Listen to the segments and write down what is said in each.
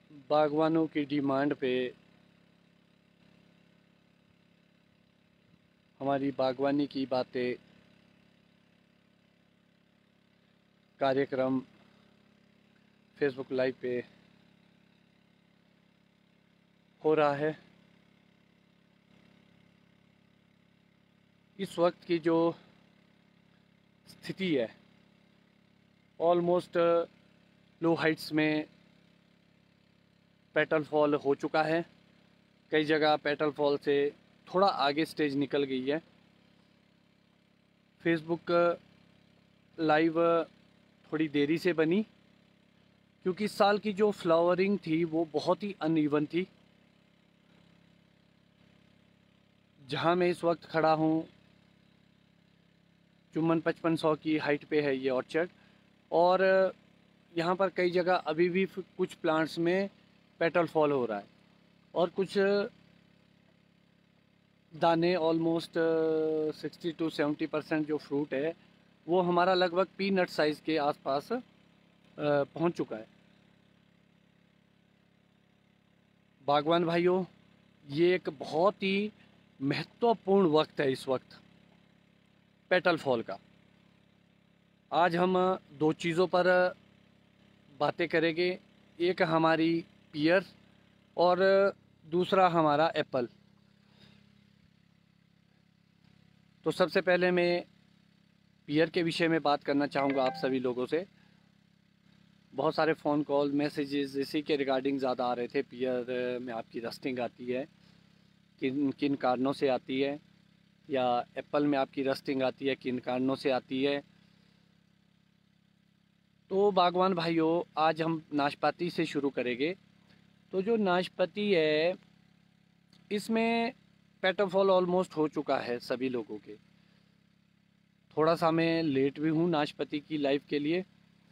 बागवानों की डिमांड पे हमारी बागवानी की बातें कार्यक्रम फेसबुक लाइव पे हो रहा है। इस वक्त की जो स्थिति है, ऑलमोस्ट लो हाइट्स में पेटल फॉल हो चुका है। कई जगह पेटल फॉल से थोड़ा आगे स्टेज निकल गई है। फेसबुक लाइव थोड़ी देरी से बनी क्योंकि इस साल की जो फ्लावरिंग थी वो बहुत ही अनइवन थी। जहाँ मैं इस वक्त खड़ा हूँ, चुम्बन 5500 की हाइट पे है ये ऑर्चर्ड, और यहाँ पर कई जगह अभी भी कुछ प्लांट्स में पेटल फॉल हो रहा है और कुछ दाने ऑलमोस्ट 60 to 70% जो फ्रूट है वो हमारा लगभग पीनट साइज़ के आसपास पहुँच चुका है। बागवान भाइयों, ये एक बहुत ही महत्वपूर्ण वक्त है इस वक्त पेटल फॉल का। आज हम दो चीज़ों पर बातें करेंगे, एक हमारी पियर और दूसरा हमारा एप्पल। तो सबसे पहले मैं पियर के विषय में बात करना चाहूँगा आप सभी लोगों से। बहुत सारे फ़ोन कॉल मैसेजेस इसी के रिगार्डिंग ज़्यादा आ रहे थे। पियर में आपकी रस्टिंग आती है, किन किन कारणों से आती है, या एप्पल में आपकी रस्टिंग आती है, किन कारणों से आती है। तो बागवान भाइयों, आज हम नाशपाती से शुरू करेंगे। तो जो नाशपाती है, इसमें पेटल फॉल ऑलमोस्ट हो चुका है सभी लोगों के। थोड़ा सा मैं लेट भी हूँ नाशपाती की लाइफ के लिए।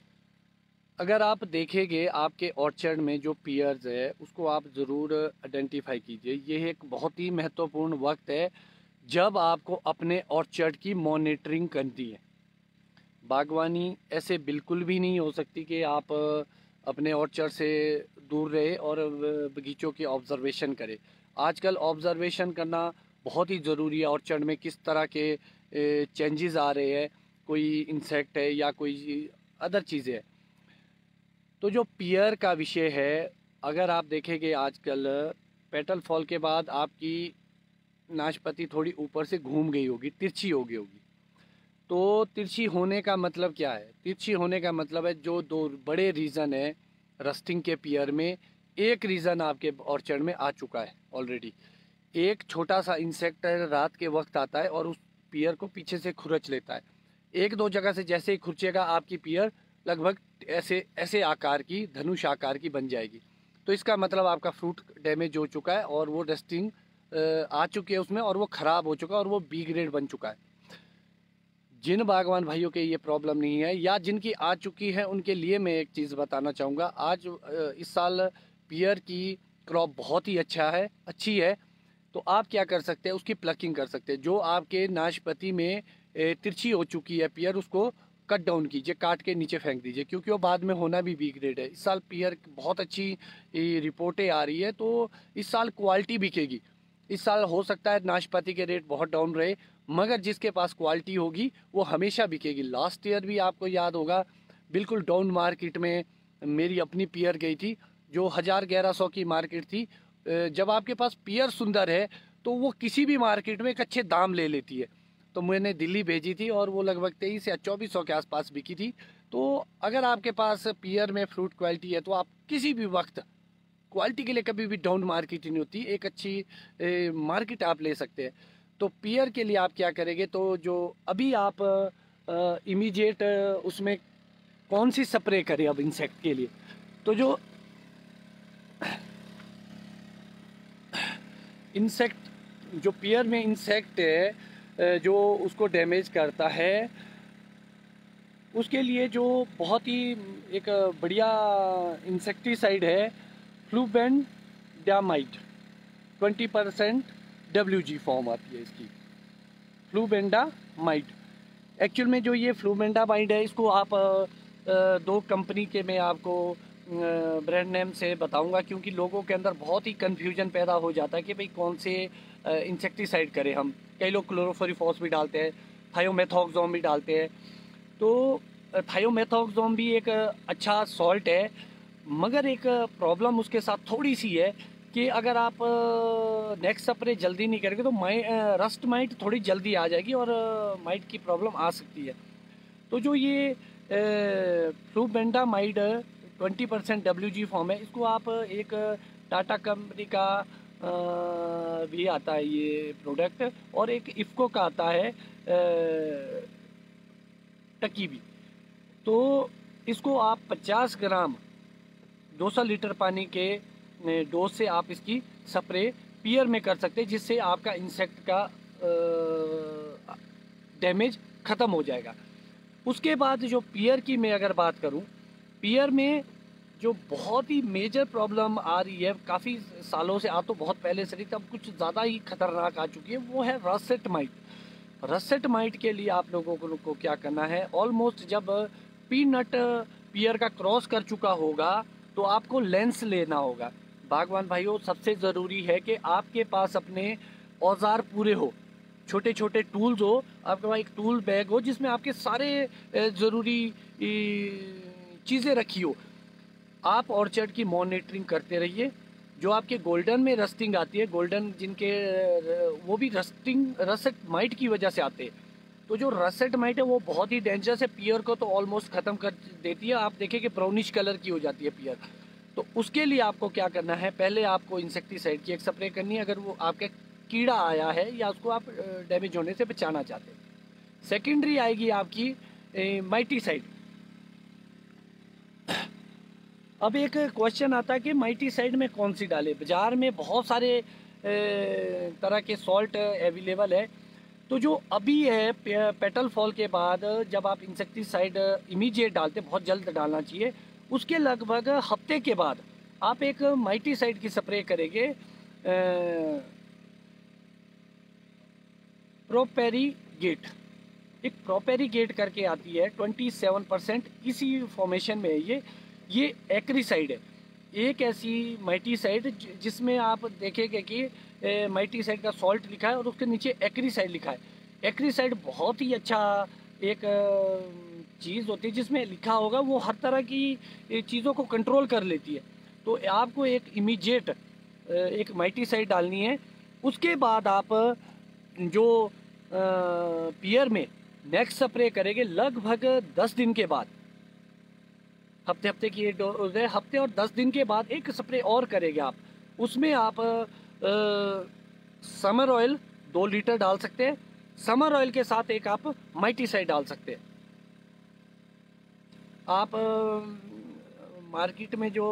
अगर आप देखेंगे आपके ऑर्चर्ड में जो पियर्स है उसको आप ज़रूर आइडेंटिफाई कीजिए। ये एक बहुत ही महत्वपूर्ण वक्त है जब आपको अपने ऑर्चर्ड की मॉनिटरिंग करनी है। बागवानी ऐसे बिल्कुल भी नहीं हो सकती कि आप अपने ऑर्चर्ड से दूर रहे और बगीचों की ऑब्जर्वेशन करें। आजकल ऑब्जर्वेशन करना बहुत ही ज़रूरी है। ऑर्चर्ड में किस तरह के चेंजेस आ रहे हैं, कोई इंसेक्ट है या कोई अदर चीज़ें हैं। तो जो पियर का विषय है, अगर आप देखेंगे आजकल पेटल फॉल के बाद आपकी नाशपाती थोड़ी ऊपर से घूम गई होगी, तिरछी हो गई होगी। तो तिरछी होने का मतलब क्या है? तिरछी होने का मतलब है जो दो बड़े रीज़न है रस्टिंग के पियर में, एक रीज़न आपके ऑर्चर्ड में आ चुका है ऑलरेडी। एक छोटा सा इंसेक्ट रात के वक्त आता है और उस पियर को पीछे से खुरच लेता है। एक दो जगह से जैसे ही खुरचेगा आपकी पियर लगभग ऐसे ऐसे आकार की, धनुष आकार की बन जाएगी। तो इसका मतलब आपका फ्रूट डैमेज हो चुका है और वो रस्टिंग आ चुकी है उसमें, और वो ख़राब हो चुका है और वो बी ग्रेड बन चुका है। जिन बागवान भाइयों के ये प्रॉब्लम नहीं है या जिनकी आ चुकी है, उनके लिए मैं एक चीज़ बताना चाहूँगा। आज इस साल पियर की क्रॉप बहुत ही अच्छी है। तो आप क्या कर सकते हैं, उसकी प्लकिंग कर सकते हैं। जो आपके नाशपाती में तिरछी हो चुकी है पियर, उसको कट डाउन कीजिए, काट के नीचे फेंक दीजिए, क्योंकि वो बाद में होना भी बी ग्रेड है। इस साल पियर बहुत अच्छी रिपोर्टें आ रही है, तो इस साल क्वालिटी बिकेगी। इस साल हो सकता है नाशपाती के रेट बहुत डाउन रहे, मगर जिसके पास क्वालिटी होगी वो हमेशा बिकेगी। लास्ट ईयर भी आपको याद होगा, बिल्कुल डाउन मार्केट में मेरी अपनी पियर गई थी, जो 1000-1100 की मार्केट थी। जब आपके पास पियर सुंदर है तो वो किसी भी मार्केट में एक अच्छे दाम ले लेती है। तो मैंने दिल्ली भेजी थी और वो लगभग 23 या 2400 के आसपास बिकी थी। तो अगर आपके पास पियर में फ्रूट क्वालिटी है तो आप किसी भी वक्त, क्वालिटी के लिए कभी भी डाउन मार्केट नहीं होती, एक अच्छी मार्केट आप ले सकते हैं। तो पियर के लिए आप क्या करेंगे, तो जो अभी आप इमीडिएट उसमें कौन सी स्प्रे करें अब इंसेक्ट के लिए, तो जो इंसेक्ट, जो पियर में इंसेक्ट है जो उसको डैमेज करता है, उसके लिए जो बहुत ही एक बढ़िया इंसेक्टिसाइड है, फ्लूबेंडामाइड। 20% WG फॉर्म आती है इसकी, फ्लूबेंडामाइड। एक्चुअल में जो ये फ्लूबेंडामाइड है, इसको आप दो कंपनी के मैं आपको ब्रांड नेम से बताऊंगा, क्योंकि लोगों के अंदर बहुत ही कन्फ्यूजन पैदा हो जाता है कि भाई कौन से इंसेक्टिसाइड करें हम। कई लोग क्लोरोफोरिफॉस भी डालते हैं, थायोमेथोक्सोम भी डालते हैं। तो थायोमेथोक्सोम भी एक अच्छा सॉल्ट है, मगर एक प्रॉब्लम उसके साथ थोड़ी सी है कि अगर आप नेक्स्ट स्प्रे जल्दी नहीं करेंगे तो रस्ट माइट थोड़ी जल्दी आ जाएगी और माइट की प्रॉब्लम आ सकती है। तो जो ये फ्लूबेंडामाइड 20% WG फॉर्म है, इसको आप एक टाटा कंपनी का भी आता है ये प्रोडक्ट, और एक इफ़को का आता है टकी भी। तो इसको आप 50 ग्राम 200 लीटर पानी के डोज से आप इसकी स्प्रे पियर में कर सकते हैं, जिससे आपका इंसेक्ट का डैमेज ख़त्म हो जाएगा। उसके बाद जो पियर की मैं अगर बात करूं, पियर में जो बहुत ही मेजर प्रॉब्लम आ रही है काफ़ी सालों से, आ तो बहुत पहले से रही, तब कुछ ज़्यादा ही खतरनाक आ चुकी है, वो है रसेट माइट। रसेट माइट के लिए आप लोगों को क्या करना है, ऑलमोस्ट जब पीनट पियर का क्रॉस कर चुका होगा तो आपको लेंस लेना होगा। बागवान भाइयों, सबसे ज़रूरी है कि आपके पास अपने औजार पूरे हो, छोटे छोटे टूल्स हो, आपके पास एक टूल बैग हो जिसमें आपके सारे ज़रूरी चीज़ें रखी हो। आप ऑर्चर्ड की मॉनिटरिंग करते रहिए। जो आपके गोल्डन में रस्टिंग आती है, गोल्डन जिनके वो भी रसेट माइट की वजह से आते हैं। तो जो रसेट माइट है वो बहुत ही डेंजरस है, पियर को तो ऑलमोस्ट ख़त्म कर देती है। आप देखें कि ब्राउनिश कलर की हो जाती है पियर। तो उसके लिए आपको क्या करना है, पहले आपको इंसेक्टिसाइड की एक स्प्रे करनी है अगर वो आपके कीड़ा आया है या उसको आप डैमेज होने से बचाना चाहते हैं। सेकेंडरी आएगी आपकी माइटीसाइड। अब एक क्वेश्चन आता है कि माइटीसाइड में कौन सी डालें। बाज़ार में बहुत सारे तरह के सॉल्ट अवेलेबल है। तो जो अभी है पेटल फॉल के बाद जब आप इंसेक्टिसाइड इमीडिएट डालते, बहुत जल्द डालना चाहिए, उसके लगभग हफ्ते के बाद आप एक माइटीसाइड की स्प्रे करेंगे प्रोपेरीगेट। एक प्रोपेरीगेट करके आती है 27%, इसी फॉर्मेशन में है ये एक्रीसाइड है। एक ऐसी माइटीसाइड जिसमें आप देखेंगे कि माइटीसाइड का सॉल्ट लिखा है और उसके नीचे एक्रीसाइड लिखा है। एक्रीसाइड बहुत ही अच्छा एक चीज़ होती है, जिसमें लिखा होगा वो हर तरह की चीज़ों को कंट्रोल कर लेती है। तो आपको एक इमीडिएट एक माइटीसाइड डालनी है। उसके बाद आप जो पियर में नेक्स्ट स्प्रे करेंगे लगभग 10 दिन के बाद। हफ्ते हफ्ते की ये डोज है, हफ्ते और 10 दिन के बाद एक स्प्रे और करेंगे आप। उसमें आप समर ऑयल 2 लीटर डाल सकते हैं। समर ऑयल के साथ एक आप माइटीसाइड डाल सकते हैं। आप मार्केट में जो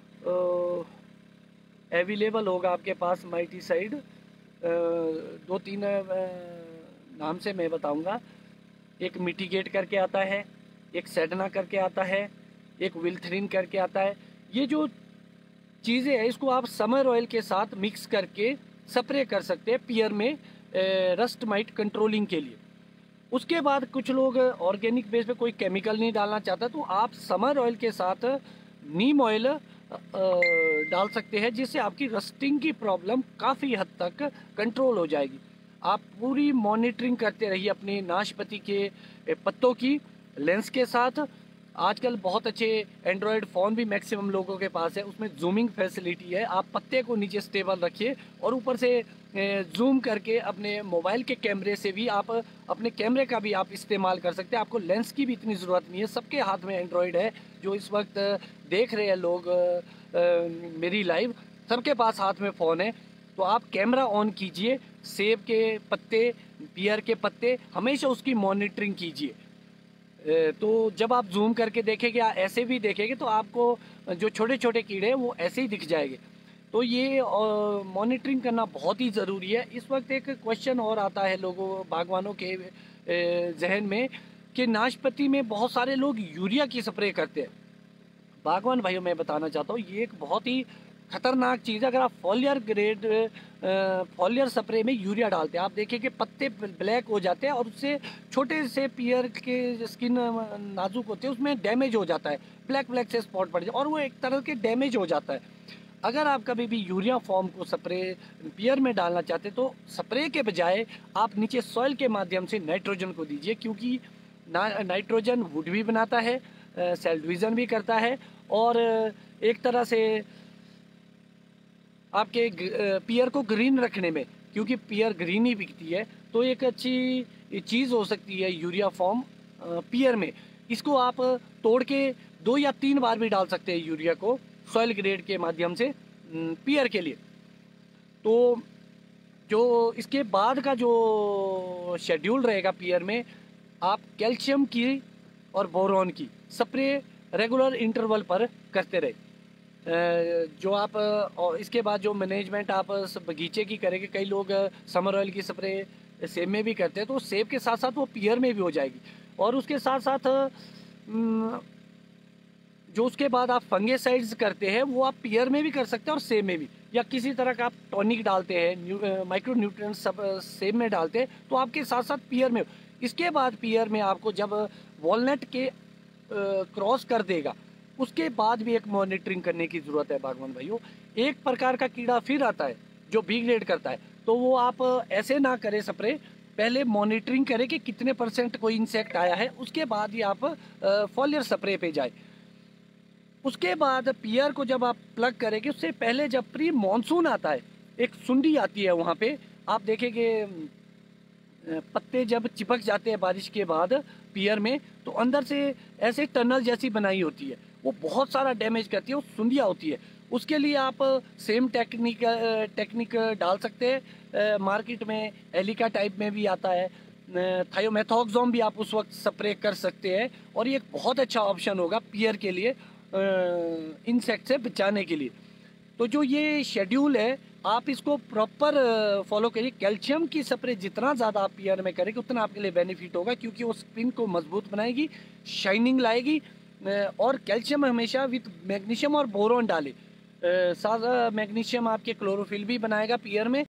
अवेलेबल होगा आपके पास माइटीसाइड, 2-3 नाम से मैं बताऊंगा। एक मिटिगेट करके आता है, एक सेडना करके आता है, एक विल्थरिन करके आता है। ये जो चीज़ें हैं इसको आप समर ऑयल के साथ मिक्स करके स्प्रे कर सकते हैं पियर में रस्ट माइट कंट्रोलिंग के लिए। उसके बाद कुछ लोग ऑर्गेनिक बेस पे कोई केमिकल नहीं डालना चाहता, तो आप समर ऑयल के साथ नीम ऑयल डाल सकते हैं, जिससे आपकी रस्टिंग की प्रॉब्लम काफ़ी हद तक कंट्रोल हो जाएगी। आप पूरी मॉनिटरिंग करते रहिए अपने नाशपाती के पत्तों की लेंस के साथ। आजकल बहुत अच्छे एंड्रॉयड फ़ोन भी मैक्सिमम लोगों के पास है, उसमें जूमिंग फैसिलिटी है। आप पत्ते को नीचे स्टेबल रखिए और ऊपर से जूम करके अपने मोबाइल के कैमरे से भी आप अपने कैमरे का भी आप इस्तेमाल कर सकते हैं। आपको लेंस की भी इतनी ज़रूरत नहीं है। सबके हाथ में एंड्रॉयड है, जो इस वक्त देख रहे हैं लोग मेरी लाइव, सबके पास हाथ में फ़ोन है। तो आप कैमरा ऑन कीजिए, सेब के पत्ते, पियर के पत्ते, हमेशा उसकी मॉनिटरिंग कीजिए। तो जब आप जूम करके देखेंगे या ऐसे भी देखेंगे तो आपको जो छोटे छोटे कीड़े हैं वो ऐसे ही दिख जाएंगे। तो ये मॉनिटरिंग करना बहुत ही ज़रूरी है। इस वक्त एक क्वेश्चन और आता है लोगों बागवानों के जहन में कि नाशपाती में बहुत सारे लोग यूरिया की स्प्रे करते हैं। बागवान भाइयों मैं बताना चाहता हूँ ये एक बहुत ही खतरनाक चीज़ है। अगर आप फॉलियर ग्रेड फॉलियर स्प्रे में यूरिया डालते हैं, आप देखिए कि पत्ते ब्लैक हो जाते हैं और उससे छोटे से पियर के स्किन नाजुक होते हैं, उसमें डैमेज हो जाता है, ब्लैक ब्लैक से स्पॉट पड़ जाए और वो एक तरह के डैमेज हो जाता है। अगर आप कभी भी यूरिया फॉर्म को स्प्रे पियर में डालना चाहते हैं तो स्प्रे के बजाय आप नीचे सॉइल के माध्यम से नाइट्रोजन को दीजिए, क्योंकि नाइट्रोजन वुड भी बनाता है, सेल डिवीज़न भी करता है और एक तरह से आपके पियर को ग्रीन रखने में, क्योंकि पियर ग्रीन ही बिकती है, तो एक अच्छी चीज़ हो सकती है यूरिया फॉर्म पियर में। इसको आप तोड़ के 2 या 3 बार भी डाल सकते हैं यूरिया को सॉइल ग्रेड के माध्यम से पियर के लिए। तो जो इसके बाद का जो शेड्यूल रहेगा पियर में, आप कैल्शियम की और बोरॉन की स्प्रे रेगुलर इंटरवल पर करते रहे। जो आप और इसके बाद जो मैनेजमेंट आप बगीचे की करेंगे, कई लोग समर ऑयल की स्प्रे सेब में भी करते हैं, तो सेब के साथ साथ वो पियर में भी हो जाएगी। और उसके साथ साथ जो उसके बाद आप फंगेसाइड्स करते हैं वो आप पियर में भी कर सकते हैं और सेब में भी, या किसी तरह का आप टॉनिक डालते हैं, माइक्रो न्यूट्रिएंट्स सब सेब में डालते हैं, तो आपके साथ साथ पियर में। इसके बाद पियर में आपको जब वॉलनट के क्रॉस कर देगा, उसके बाद भी एक मॉनिटरिंग करने की ज़रूरत है बागवान भाइयों। एक प्रकार का कीड़ा फिर आता है जो बी ग्रेड करता है, तो वो आप ऐसे ना करें स्प्रे, पहले मॉनिटरिंग करें कि कितने % कोई इंसेक्ट आया है, उसके बाद ही आप फॉलियर स्प्रे पे जाए। उसके बाद पियर को जब आप प्लग करेंगे, उससे पहले जब प्री मानसून आता है, एक सुंडी आती है वहाँ पे, आप देखेंगे पत्ते जब चिपक जाते हैं बारिश के बाद पियर में, तो अंदर से ऐसे टनल जैसी बनाई होती है, वो बहुत सारा डैमेज करती है, वो सुंडियाँ होती है। उसके लिए आप सेम टेक्निक डाल सकते हैं। मार्केट में एलिका टाइप में भी आता है, थायोमेथोक्सोम भी आप उस वक्त स्प्रे कर सकते हैं, और ये एक बहुत अच्छा ऑप्शन होगा पियर के लिए इंसेक्ट से बचाने के लिए। तो जो ये शेड्यूल है, आप इसको प्रॉपर फॉलो करिए। कैल्शियम की स्प्रे जितना ज़्यादा आप पियर में करेंगे उतना आपके लिए बेनिफिट होगा, क्योंकि वो स्किन को मजबूत बनाएगी, शाइनिंग लाएगी। और कैल्शियम हमेशा विथ मैग्नीशियम और बोरॉन डालें। साथ मैग्नीशियम आपके क्लोरोफिल भी बनाएगा पियर में,